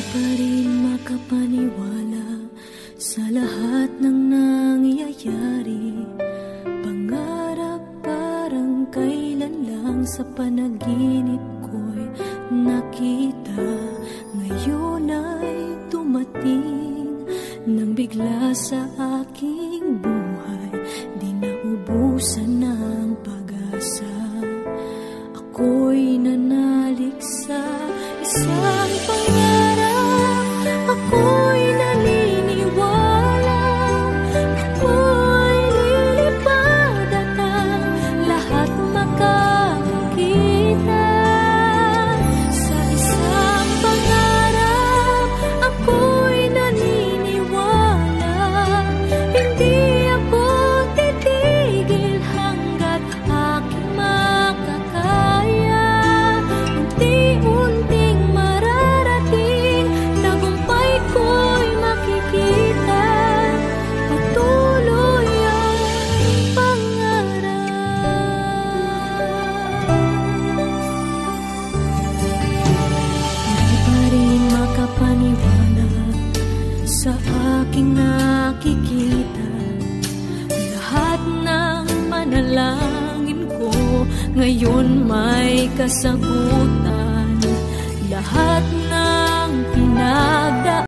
pa rin makapaniwala sa lahat ng nangyayari. Pangarap parang kailan lang sa panaginip ko'y nakita. Ngayon ay dumating nang bigla sa aking buhay. Di naubusan ng pag-asa. Ako'y nanalik sa isang pangarap. Ako'y naniniwala. Ako'y lilipad at ang lahat makakakita. Sa isang pangarap, ako'y naniniwala. Hindi ako titigil hanggat aking makakaya. Unti-unting mararating, tagumpay ko'y makikita. Patuloy ang pangarap. Di pa rin makapaniwala sa aking nakikita. Lahat ng panalangin ko ngayon may kasagutan. Lahat ng pinagdaan